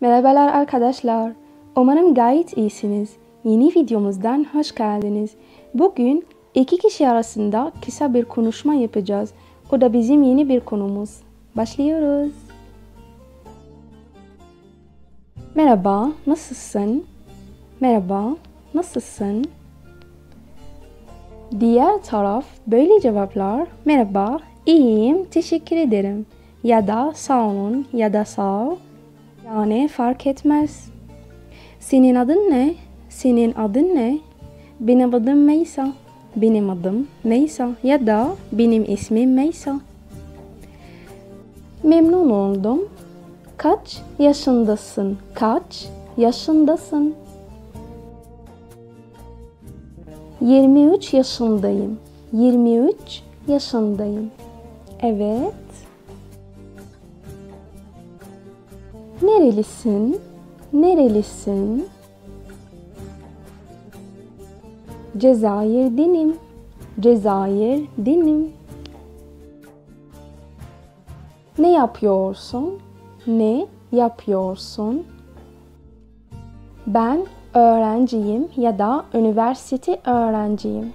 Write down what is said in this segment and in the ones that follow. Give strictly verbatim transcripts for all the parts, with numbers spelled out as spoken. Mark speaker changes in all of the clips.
Speaker 1: Merhabalar arkadaşlar. Umarım gayet iyisiniz. Yeni videomuzdan hoş geldiniz. Bugün iki kişi arasında kısa bir konuşma yapacağız. O da bizim yeni bir konumuz. Başlıyoruz. Merhaba, nasılsın? Merhaba, nasılsın? Diğer taraf böyle cevaplar. Merhaba, iyiyim, teşekkür ederim. Ya da sağ olun ya da sağ ol. Yani fark etmez. Senin adın ne? Senin adın ne? Benim adım Meysa. Benim adım Meysa ya da benim ismim Meysa. Memnun oldum. Kaç yaşındasın? Kaç yaşındasın? yirmi üç yaşındayım. yirmi üç yaşındayım. Evet. Nerelisin? Nerelisin? Cezayir'denim. Cezayir'denim. Ne yapıyorsun? Ne yapıyorsun? Ben öğrenciyim ya da üniversite öğrenciyim.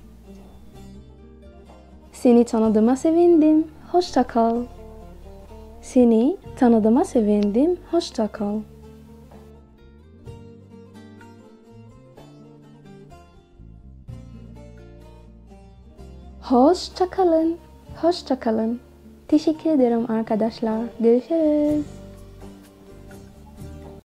Speaker 1: Seni tanıdığıma sevindim. Hoşça kal. Seni tanıdığıma sevindim. Hoşça kal. Hoşça kalın. Hoşça kalın. Teşekkür ederim arkadaşlar. Görüşürüz.